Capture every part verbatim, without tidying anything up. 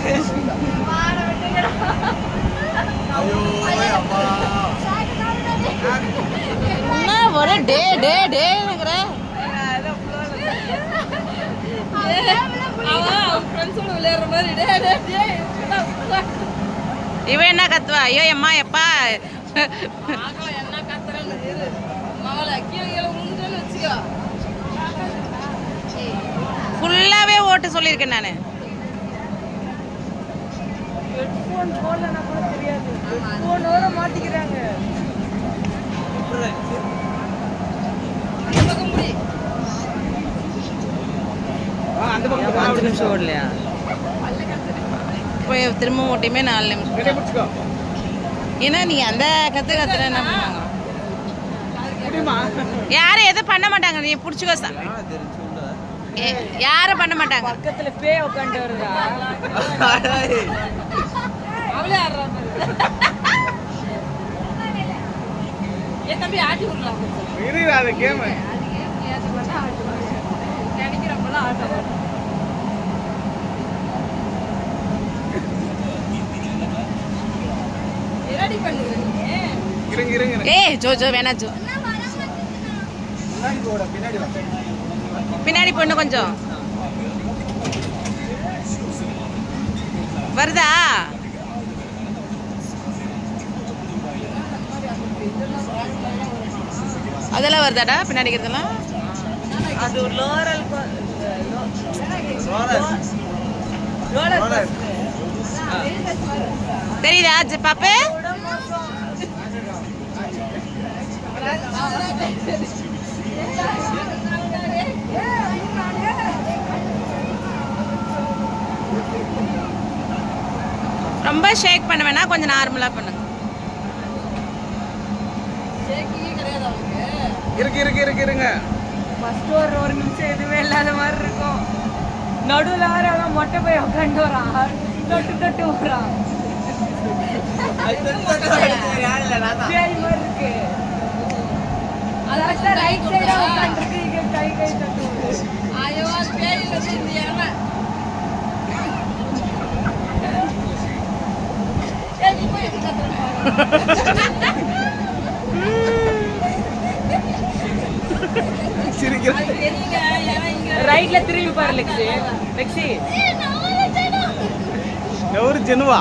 என்ன ஒரு டே டே டேங்கற இவ என்ன கத்துவா? ஐயோ அம்மா எப்பா என்ன கத்துறன்னு ஃபுல்லாவே ஓட்டு சொல்லியிருக்கேன் நானு. ஹெட்ஃபோன் போடலனா கூட தெரியாது. ஹெட்ஃபோனோட மாட்டிக்கிறாங்க. அந்த பக்கம் முடி. ஆ அந்த பக்கம் அஞ்சு நிமிஷம் ஓடலையா? போய் திரும்ப ஓட்டிமே நாலு நிமிஷம். கட்டை பிடிச்சுக்கோ. ஏன்னா நீ அந்த கத்து கத்துற என்ன பண்ணுவாங்க? யாரும் எதுவும் பண்ண மாட்டாங்க. நீ பிடிச்சிக்கோ சார். யாரும் பண்ண மாட்டாங்க. பக்கத்துல பேய் உட்காந்து வருதா? அவளே ஆடுறா ஏ தம்பி ஆட்டி விடலாம். இருடா அந்த கேம். நினைக்கிறப்பலாம் ஆட்ட ரெடி பண்ணுங்க. இருங்க இருங்க. ஏய் ஜோ ஜோ வேணா ஜோ. பின்னாடி போடா பின்னாடி வா. பின்னாடி பொண்ணு கொஞ்சம் வருதா? அதெல்லாம் வருதாடா பின்னாடி இருக்கிறதெல்லாம்? அது லோரல் லோரல் தெரியுதா பாப்பு? ரொம்ப ஷேக் பண்ண வேணா, கொஞ்சம் நார்மலா பண்ணுங்க. இருக்கு இருக்கு இருக்கு இருங்க. ஃபர்ஸ்ட் ஒரு ஒரு நிமிஷம் எதுவுமே இல்லாத மாதிரி இருக்கும். நடுவுல வர அவன் மொட்டை போய் உட்காந்து வரான். தொட்டு தொட்டு வரான். பேய் மாதிரி இருக்கு. அதான் ரைட் சைடா உட்காந்துருக்கு. இங்க கை கை தட்டு. ஐயோ பேய் இல்ல. ரைட்ல திரும்பி பாரு லெக்ஸி. லெக்ஸி ఎవరు జనువా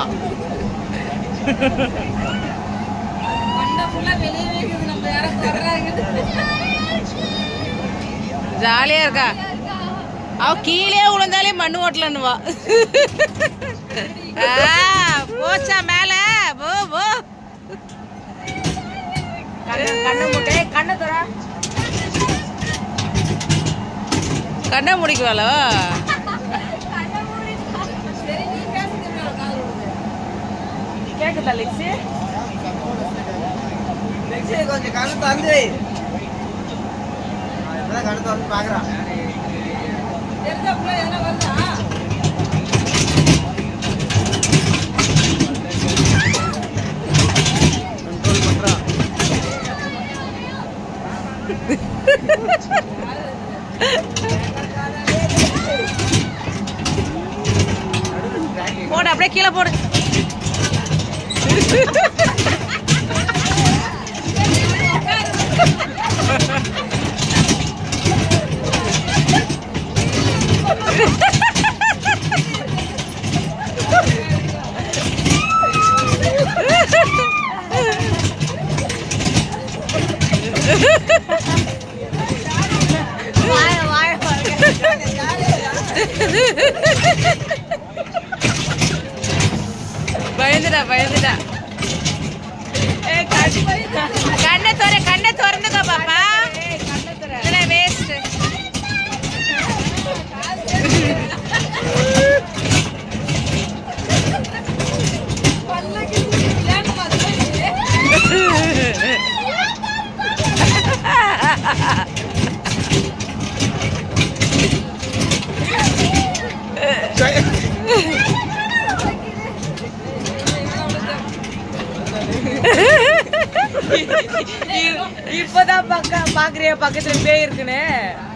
ஜாலியா இருக்கா? அவ கீழே விழுந்தாலே மண்ணு ஓட்டலன்னுவா. போச்சா மேல போ போ. கண்ணை முட்டை கண்ணை தர கண்ணை முடிக்குவாளோ? கேக்குதா லெக்ஸி? லெக்ஸி கொஞ்சம் கண்ணு தந்து கண்ணு தந்து பாக்குறான். என்ன வருதா? போடு அப்படியே கீழே போடு. பயந்துடா பயந்துடா. கண்ணை தோற கண்ணை திறந்துக்கோ பாப்பா. வேஸ்ட். இப்பதான் பாக்குறியா பக்கத்துல பேய் இருக்குன்னு?